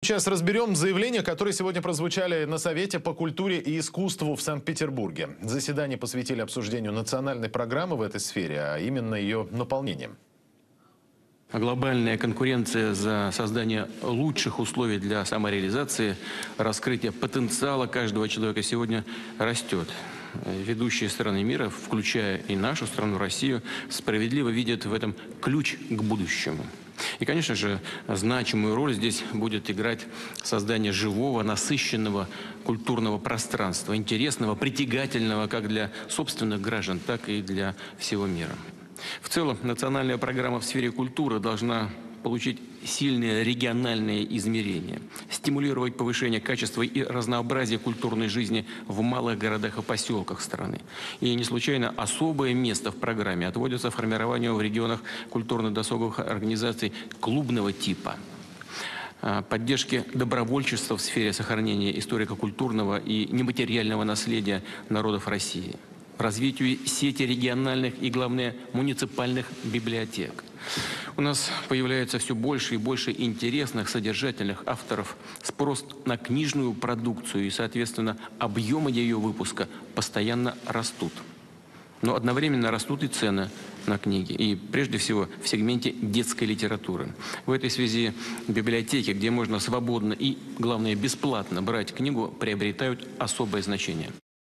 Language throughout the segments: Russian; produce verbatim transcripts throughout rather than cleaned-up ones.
Сейчас разберем заявления, которые сегодня прозвучали на Совете по культуре и искусству в Санкт-Петербурге. Заседание посвятили обсуждению национальной программы в этой сфере, а именно ее наполнением. Глобальная конкуренция за создание лучших условий для самореализации, раскрытия потенциала каждого человека сегодня растет. Ведущие страны мира, включая и нашу страну, Россию, справедливо видят в этом ключ к будущему. И, конечно же, значимую роль здесь будет играть создание живого, насыщенного культурного пространства, интересного, притягательного как для собственных граждан, так и для всего мира. В целом, национальная программа в сфере культуры должна получить сильные региональные измерения, стимулировать повышение качества и разнообразия культурной жизни в малых городах и поселках страны. И не случайно особое место в программе отводится формированию в регионах культурно-досуговых организаций клубного типа, поддержки добровольчества в сфере сохранения историко-культурного и нематериального наследия народов России, развитию сети региональных и, главное, муниципальных библиотек. У нас появляется все больше и больше интересных, содержательных авторов. Спрос на книжную продукцию и, соответственно, объемы ее выпуска постоянно растут. Но одновременно растут и цены на книги. И прежде всего в сегменте детской литературы. В этой связи библиотеки, где можно свободно и, главное, бесплатно брать книгу, приобретают особое значение.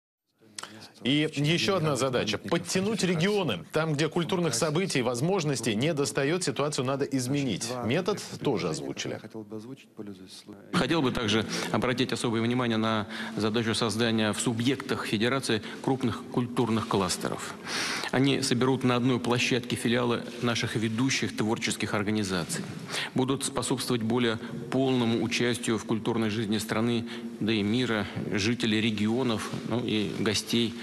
И еще одна задача – подтянуть регионы. Там, где культурных событий и возможностей не достает, ситуацию надо изменить. Метод тоже озвучили. Хотел бы также обратить особое внимание на задачу создания в субъектах Федерации крупных культурных кластеров. Они соберут на одной площадке филиалы наших ведущих творческих организаций. Будут способствовать более полному участию в культурной жизни страны, да и мира, жителей регионов, ну и гостей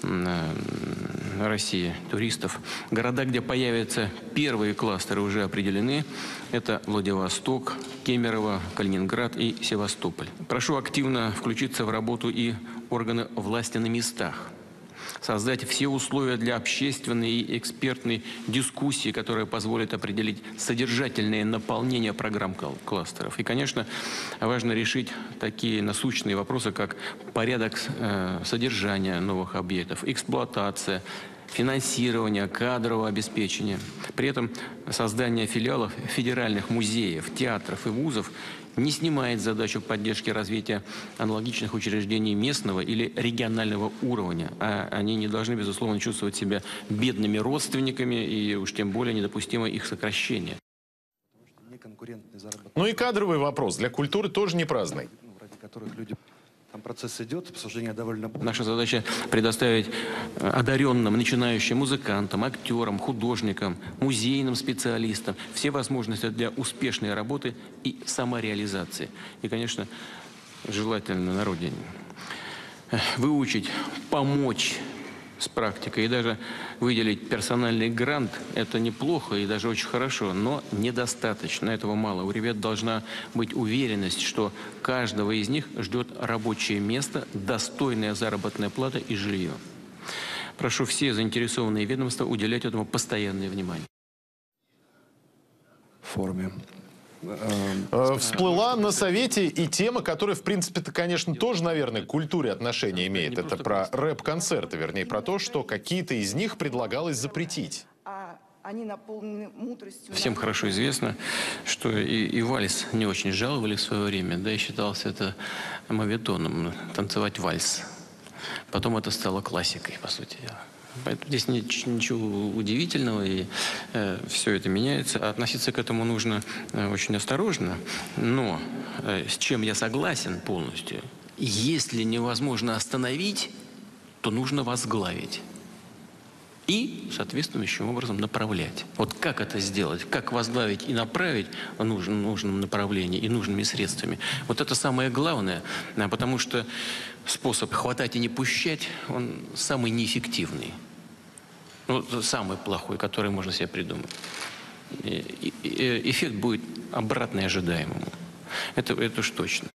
России, туристов. Города, где появятся первые кластеры, уже определены. Это Владивосток, Кемерово, Калининград и Севастополь. Прошу активно включиться в работу и органы власти на местах. Создать все условия для общественной и экспертной дискуссии, которая позволит определить содержательное наполнение программ кластеров. И, конечно, важно решить такие насущные вопросы, как порядок э, содержания новых объектов, эксплуатация, финансирование, кадровое обеспечение. При этом создание филиалов федеральных музеев, театров и вузов не снимает задачу поддержки развития аналогичных учреждений местного или регионального уровня. А они не должны, безусловно, чувствовать себя бедными родственниками и уж тем более недопустимо их сокращение. Ну и кадровый вопрос для культуры тоже не праздный. Там процесс идет, обсуждение довольно... Наша задача предоставить одаренным, начинающим музыкантам, актерам, художникам, музейным специалистам все возможности для успешной работы и самореализации. И, конечно, желательно на родине. Выучить, помочь с практикой и даже выделить персональный грант – это неплохо и даже очень хорошо, но недостаточно, этого мало. У ребят должна быть уверенность, что каждого из них ждет рабочее место, достойная заработная плата и жилье. Прошу все заинтересованные ведомства уделять этому постоянное внимание. В форме. Всплыла на Совете и тема, которая, в принципе-то, конечно, тоже, наверное, к культуре отношения имеет. Это про рэп-концерты, вернее, про то, что какие-то из них предлагалось запретить. Всем хорошо известно, что и, и вальс не очень жаловали в свое время, да, и считался это моветоном, танцевать вальс. Потом это стало классикой, по сути дела. Поэтому здесь ничего удивительного, и э, все это меняется. А относиться к этому нужно э, очень осторожно. Но э, с чем я согласен полностью, если невозможно остановить, то нужно возглавить. И соответствующим образом направлять. Вот как это сделать, как возглавить и направить в нужном, нужном направлении и нужными средствами. Вот это самое главное, потому что способ хватать и не пущать, он самый неэффективный. Ну, самый плохой, который можно себе придумать. И, и, эффект будет обратный ожидаемому. Это, это уж точно.